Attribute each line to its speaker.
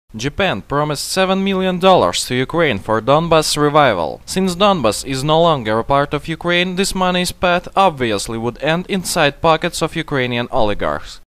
Speaker 1: Japan promised $7 million to Ukraine for Donbas revival. Since Donbas is no longer a part of Ukraine, this money's path obviously would end inside pockets of Ukrainian oligarchs.